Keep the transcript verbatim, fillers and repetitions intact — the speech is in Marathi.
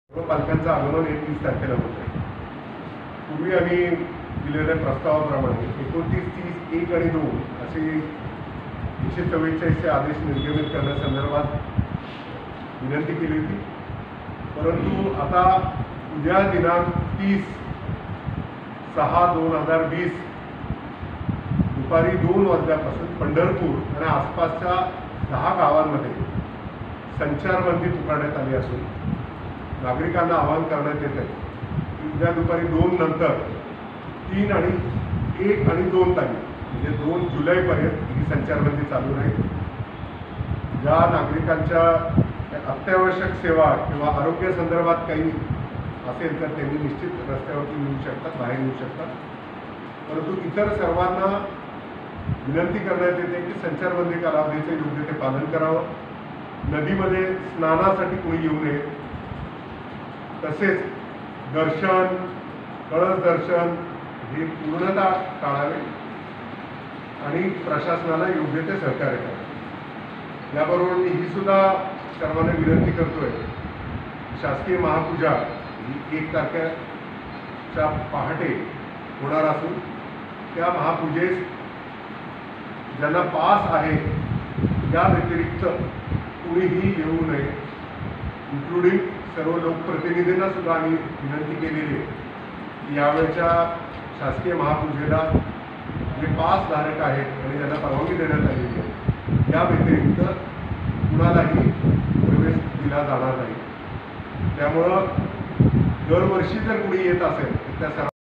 सर्व पालकांचं आगमन एकतीस तारखेला होत आहे. पूर्वी आम्ही दिलेल्या प्रस्तावाप्रमाणे एकोणतीस तीस एक आणि दोन असे एकशे चव्वेचाळीसचे आदेश निर्गमित करण्यासंदर्भात विनंती केली होती. परंतु आता उद्या दिनांक तीस सहा दोन हजार वीस दुपारी दोन वाजल्यापासून पंढरपूर आणि आसपासच्या दहा गावांमध्ये संचारबंदी पुकारण्यात आली असून नागरिकांना आवाहन करण्यात येत आहे की उद्या दुपारी दोन नंतर तीन आणि एक आणि दोन तारीख म्हणजे दोन जुलैपर्यंत ही संचारबंदी चालू राहील. ज्या नागरिकांच्या अत्यावश्यक सेवा किंवा आरोग्य संदर्भात काही असेल तर त्यांनी निश्चित रस्त्यावरती येऊ शकतात, बाहेर येऊ शकतात. परंतु इतर सर्वांना विनंती करण्यात येते की संचारबंदी कालावधीचे योग्य ते पालन करावं. नदीमध्ये स्नानासाठी कोणी येऊ नये. तसेच दर्शन कळस दर्शन हे पूर्णतः टाळावे आणि प्रशासनाला योग्य ते सहकार्य करावे. याबरोबर मी ही सुद्धा सर्वांना विनंती करतोय, शासकीय महापूजा ही एक तारखेच्या पहाटे होणार असून त्या महापूजेस ज्यांना पास आहे या व्यतिरिक्त कुणीही येऊ नये. इन्क्लुडिंग सर्व लोकप्रतिनिधींना सुद्धा आम्ही विनंती केलेली आहे की यावेळच्या शासकीय महापूजेला जे पासधारक आहेत आणि ज्यांना परवानगी देण्यात आलेली आहे या व्यतिरिक्त कुणालाही प्रवेश दिला जाणार नाही. त्यामुळं दरवर्षी जर कुणी येत असेल तर त्या सर्व